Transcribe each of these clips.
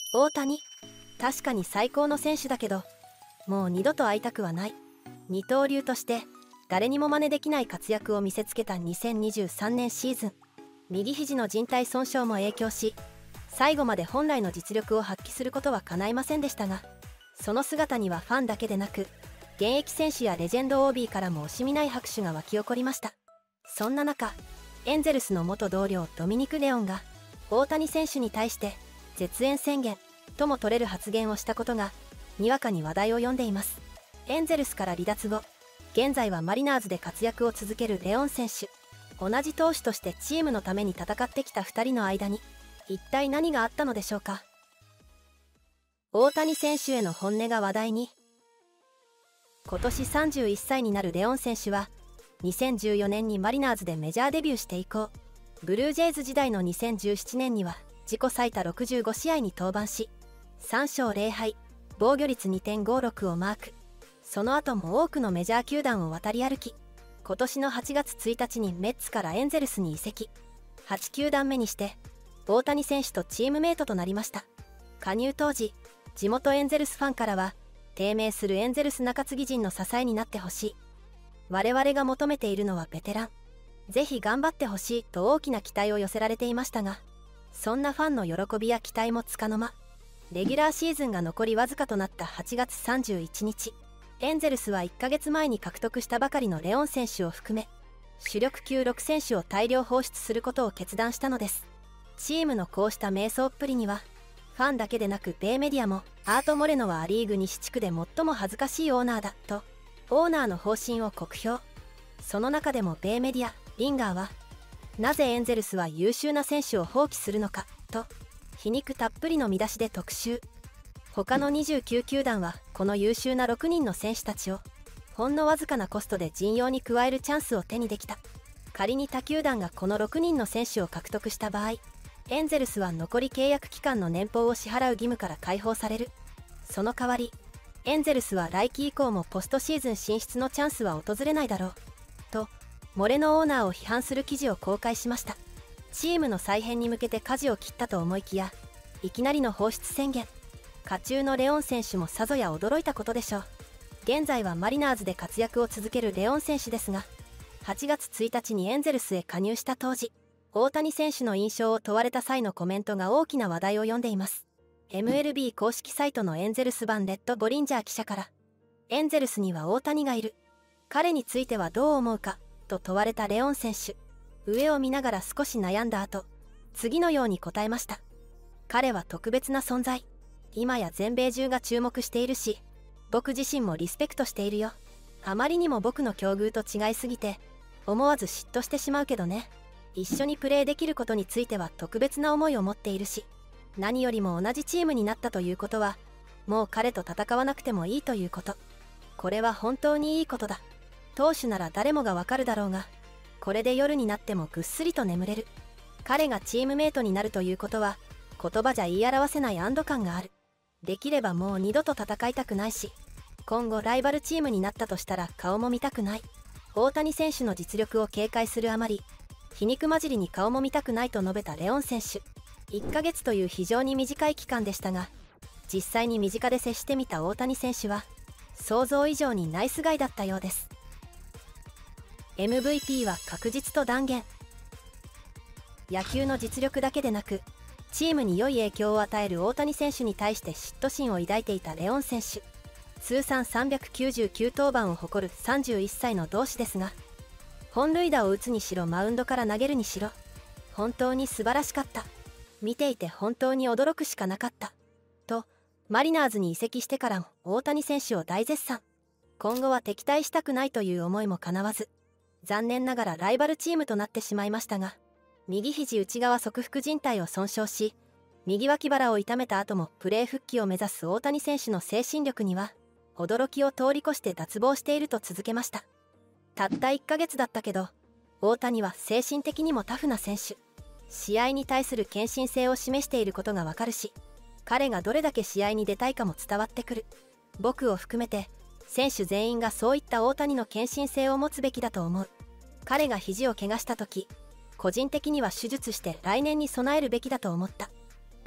大谷、確かに最高の選手だけど、もう二度と会いたくはない。二刀流として誰にも真似できない活躍を見せつけた2023年シーズン。右肘の靭帯損傷も影響し、最後まで本来の実力を発揮することは叶いませんでしたが、その姿にはファンだけでなく、現役選手やレジェンド OB からも惜しみない拍手が沸き起こりました。そんな中、エンゼルスの元同僚ドミニク・レオンが大谷選手に対して絶縁宣言とも取れる発言をしたことがにわかに話題を呼んでいます。エンゼルスから離脱後、現在はマリナーズで活躍を続けるレオン選手。同じ投手としてチームのために戦ってきた2人の間に一体何があったのでしょうか。大谷選手への本音が話題に。今年31歳になるレオン選手は2014年にマリナーズでメジャーデビューして以降、ブルージェイズ時代の2017年には自己最多65試合に登板し、3勝0敗、防御率 2.56 をマーク。その後も多くのメジャー球団を渡り歩き、今年の8月1日にメッツからエンゼルスに移籍。8球団目にして大谷選手とチームメイトとなりました。加入当時、地元エンゼルスファンからは低迷するエンゼルス中継ぎ陣の支えになってほしい、我々が求めているのはベテラン、ぜひ頑張ってほしいと大きな期待を寄せられていましたが、そんなファンの喜びや期待もつかの間、レギュラーシーズンが残りわずかとなった8月31日、エンゼルスは1ヶ月前に獲得したばかりのレオン選手を含め、主力級6選手を大量放出することを決断したのです。チームのこうした迷走っぷりには、ファンだけでなく米メディアも、アート・モレノはア・リーグ西地区で最も恥ずかしいオーナーだと、オーナーの方針を酷評。その中でも米メディア、リンガーは、なぜエンゼルスは優秀な選手を放棄するのか、と、皮肉たっぷりの見出しで特集。他の29球団は、この優秀な6人の選手たちを、ほんのわずかなコストで陣容に加えるチャンスを手にできた。仮に他球団がこの6人の選手を獲得した場合、エンゼルスは残り契約期間の年俸を支払う義務から解放される。その代わり、エンゼルスは来季以降もポストシーズン進出のチャンスは訪れないだろう。と、モレノオーナーを批判する記事を公開しました。チームの再編に向けて舵を切ったと思いきや、いきなりの放出宣言。渦中のレオン選手もさぞや驚いたことでしょう。現在はマリナーズで活躍を続けるレオン選手ですが、8月1日にエンゼルスへ加入した当時、大谷選手の印象を問われた際のコメントが大きな話題を呼んでいます。MLB 公式サイトのエンゼルス版レッド・ボリンジャー記者から、エンゼルスには大谷がいる。彼についてはどう思うか、と問われたレオン選手。上を見ながら少し悩んだ後、次のように答えました。彼は特別な存在。今や全米中が注目しているし、僕自身もリスペクトしているよ。あまりにも僕の境遇と違いすぎて、思わず嫉妬してしまうけどね。一緒にプレーできることについては特別な思いを持っているし、何よりも同じチームになったということは、もう彼と戦わなくてもいいということ。これは本当にいいことだ。投手なら誰もがわかるだろうが、これで夜になってもぐっすりと眠れる。彼がチームメイトになるということは、言葉じゃ言い表せない安堵感がある。できればもう二度と戦いたくないし、今後ライバルチームになったとしたら顔も見たくない。大谷選手の実力を警戒するあまり、皮肉交じりに顔も見たくないと述べたレオン選手。1ヶ月という非常に短い期間でしたが、実際に身近で接してみた大谷選手は、想像以上にナイスガイだったようです。MVP は確実と断言。野球の実力だけでなく、チームに良い影響を与える大谷選手に対して嫉妬心を抱いていたレオン選手。通算399登板を誇る31歳の同志ですが、本塁打を打つにしろマウンドから投げるにしろ、本当に素晴らしかった。見ていて本当に驚くしかなかった。と、マリナーズに移籍してからも大谷選手を大絶賛。今後は敵対したくないという思いも叶わず、残念ながらライバルチームとなってしまいましたが、右肘内側側副靭帯を損傷し、右脇腹を痛めた後もプレー復帰を目指す大谷選手の精神力には、驚きを通り越して脱帽していると続けました。たった1ヶ月だったけど、大谷は精神的にもタフな選手。試合に対する献身性を示していることがわかるし、彼がどれだけ試合に出たいかも伝わってくる。僕を含めて、選手全員がそういった大谷の献身性を持つべきだと思う。彼が肘を怪我した時、個人的には手術して来年に備えるべきだと思った。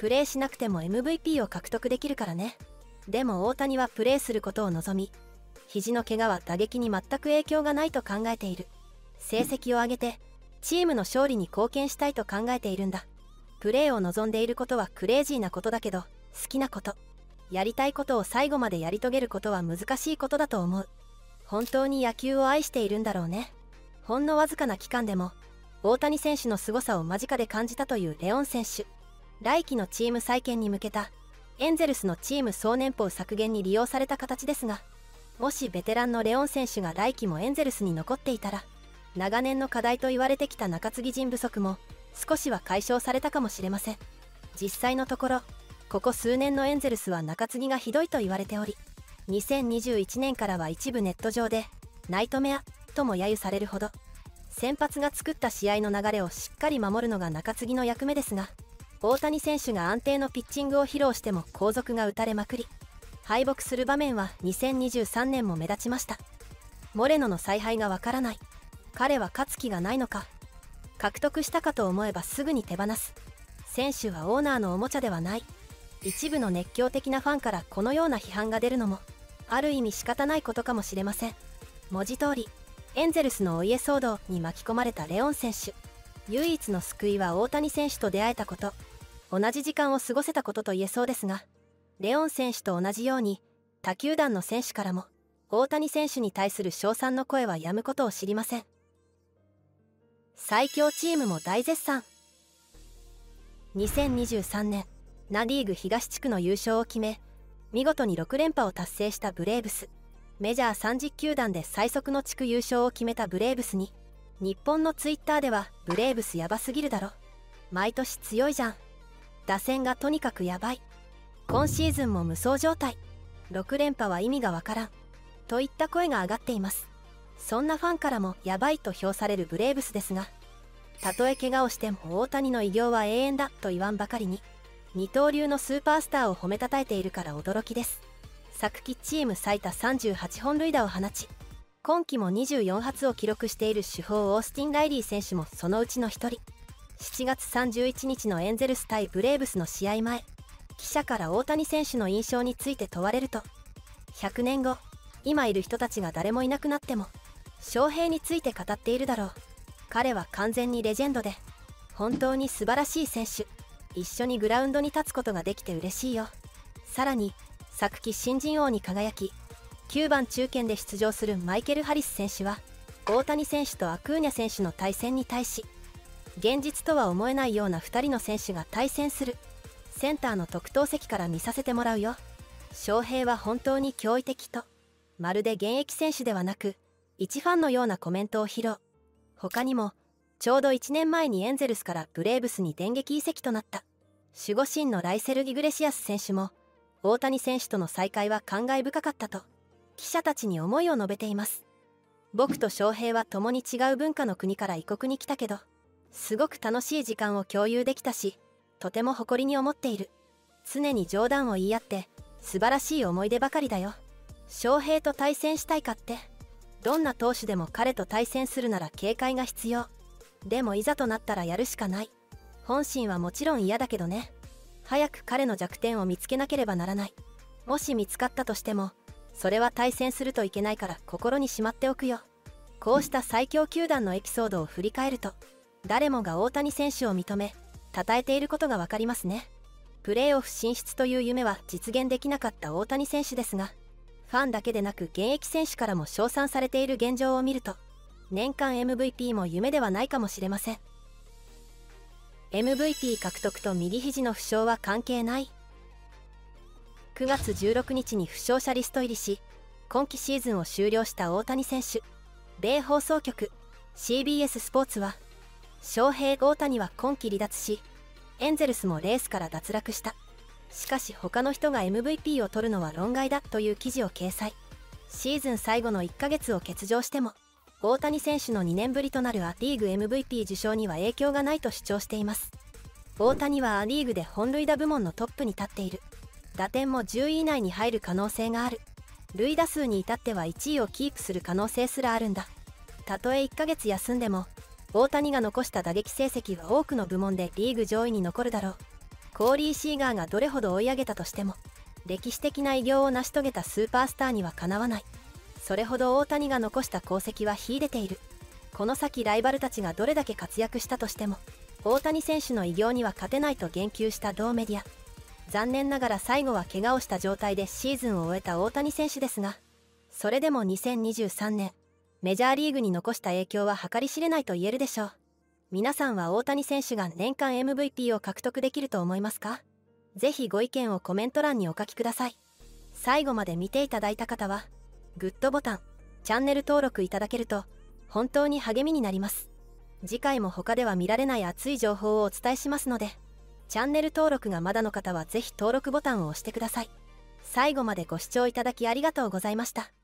プレーしなくても MVP を獲得できるからね。でも大谷はプレーすることを望み、肘の怪我は打撃に全く影響がないと考えている。成績を上げてチームの勝利に貢献したいと考えているんだ。プレーを望んでいることはクレイジーなことだけど、好きなこと、やりたいことを最後までやり遂げることは難しいことだと思う。本当に野球を愛しているんだろうね。ほんのわずかな期間でも大谷選手の凄さを間近で感じたというレオン選手。来季のチーム再建に向けたエンゼルスのチーム総年俸削減に利用された形ですが、もしベテランのレオン選手が来季もエンゼルスに残っていたら、長年の課題と言われてきた中継ぎ陣不足も少しは解消されたかもしれません。実際のところ、ここ数年のエンゼルスは中継ぎがひどいと言われており、2021年からは一部ネット上でナイトメアとも揶揄されるほど、先発が作った試合の流れをしっかり守るのが中継ぎの役目ですが、大谷選手が安定のピッチングを披露しても後続が打たれまくり、敗北する場面は2023年も目立ちました。モレノの采配がわからない。彼は勝つ気がないのか。獲得したかと思えばすぐに手放す。選手はオーナーのおもちゃではない。一部の熱狂的なファンからこのような批判が出るのもある意味仕方ないことかもしれません。文字通りエンゼルスのお家騒動に巻き込まれたレオン選手。唯一の救いは大谷選手と出会えたこと、同じ時間を過ごせたことと言えそうですが、レオン選手と同じように他球団の選手からも大谷選手に対する称賛の声はやむことを知りません。最強チームも大絶賛。2023年ナ・リーグ東地区の優勝を決め、見事に6連覇を達成したブレーブス。メジャー30球団で最速の地区優勝を決めたブレーブスに、日本のツイッターではブレーブスやばすぎるだろ、毎年強いじゃん、打線がとにかくやばい、今シーズンも無双状態、6連覇は意味がわからんといった声が上がっています。そんなファンからもやばいと評されるブレーブスですが、たとえ怪我をしても大谷の偉業は永遠だと言わんばかりに、二刀流のスーパースターを褒めたたえているから驚きです。昨季チーム最多38本塁打を放ち、今季も24発を記録している主砲オースティン・ライリー選手もそのうちの一人。7月31日のエンゼルス対ブレーブスの試合前、記者から大谷選手の印象について問われると、100年後今いる人たちが誰もいなくなっても翔平について語っているだろう、彼は完全にレジェンドで本当に素晴らしい選手、一緒にグラウンドに立つことができて嬉しいよ。さらに昨季新人王に輝き9番中堅で出場するマイケル・ハリス選手は大谷選手とアクーニャ選手の対戦に対し、現実とは思えないような2人の選手が対戦する、センターの特等席から見させてもらうよ、翔平は本当に驚異的と、まるで現役選手ではなく一ファンのようなコメントを披露。他にもちょうど1年前にエンゼルスからブレーブスに電撃移籍となった守護神のライセル・イグレシアス選手も、大谷選手との再会は感慨深かったと記者たちに思いを述べています。僕と翔平は共に違う文化の国から異国に来たけど、すごく楽しい時間を共有できたし、とても誇りに思っている。常に冗談を言い合って素晴らしい思い出ばかりだよ。翔平と対戦したいかって、どんな投手でも彼と対戦するなら警戒が必要。でもいざとなったらやるしかない。本心はもちろん嫌だけどね。早く彼の弱点を見つけなければならない。もし見つかったとしてもそれは対戦するといけないから心にしまっておくよ。こうした最強球団のエピソードを振り返ると、誰もが大谷選手を認め称えていることがわかりますね。プレーオフ進出という夢は実現できなかった大谷選手ですが、ファンだけでなく現役選手からも称賛されている現状を見ると、年間 MVP も夢ではないかもしれません。 MVP 獲得と右肘の負傷は関係ない。9月16日に負傷者リスト入りし、今季シーズンを終了した大谷選手。米放送局 CBS スポーツは、翔平・大谷は今季離脱し、エンゼルスもレースから脱落した。しかし他の人が MVP を取るのは論外だという記事を掲載。シーズン最後の1ヶ月を欠場しても、大谷選手の2年ぶりとなるア・リーグ MVP 受賞には影響がないと主張しています。大谷はア・リーグで本塁打部門のトップに立っている。打点も10位以内に入る可能性がある。塁打数に至っては1位をキープする可能性すらあるんだ。たとえ1ヶ月休んでも、大谷が残した打撃成績は多くの部門でリーグ上位に残るだろう。 コーリー・シーガーがどれほど追い上げたとしても、歴史的な偉業を成し遂げたスーパースターにはかなわない。それほど大谷が残した功績は秀でている。この先ライバルたちがどれだけ活躍したとしても、大谷選手の偉業には勝てないと言及した同メディア。残念ながら最後は怪我をした状態でシーズンを終えた大谷選手ですが、それでも2023年、メジャーリーグに残した影響は計り知れないと言えるでしょう。皆さんは大谷選手が年間 MVP を獲得できると思いますか？ぜひご意見をコメント欄にお書きください。最後まで見ていただいた方は、グッドボタン、チャンネル登録いただけると、本当に励みになります。次回も他では見られない熱い情報をお伝えしますので、チャンネル登録がまだの方はぜひ登録ボタンを押してください。最後までご視聴いただきありがとうございました。